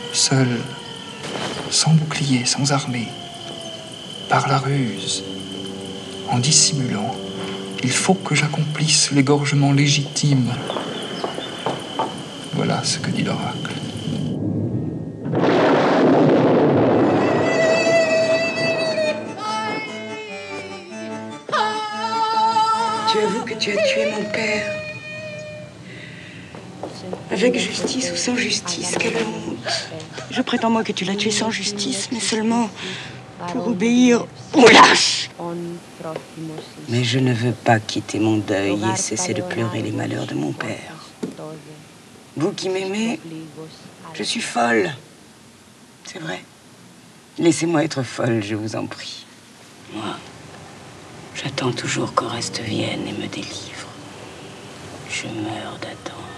seul, sans bouclier, sans armée, par la ruse, en dissimulant, il faut que j'accomplisse l'égorgement légitime. Voilà ce que dit l'oracle. Tu avoues que tu as tué mon père. Avec justice ou sans justice, quelle honte. Je prétends moi que tu l'as tué sans justice, mais seulement pour obéir aux lâches. Mais je ne veux pas quitter mon deuil et cesser de pleurer les malheurs de mon père. Vous qui m'aimez, je suis folle. C'est vrai. Laissez-moi être folle, je vous en prie. Moi, j'attends toujours qu'Oreste vienne et me délivre. Je meurs d'attendre.